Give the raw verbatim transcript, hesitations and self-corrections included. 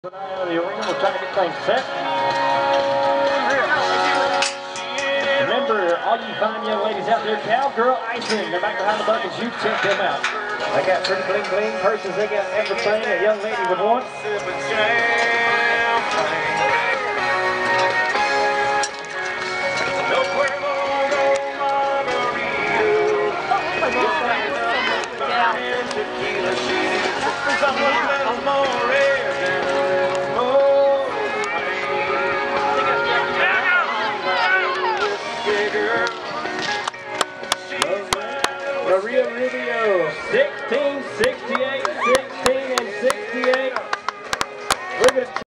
Out of the arena, we're trying to get things set. Remember, all you fine young ladies out there, Cowgirl Icing, they're back behind the buckets. You check them out. They got pretty bling bling purses. They got everything a young lady would want. Yeah.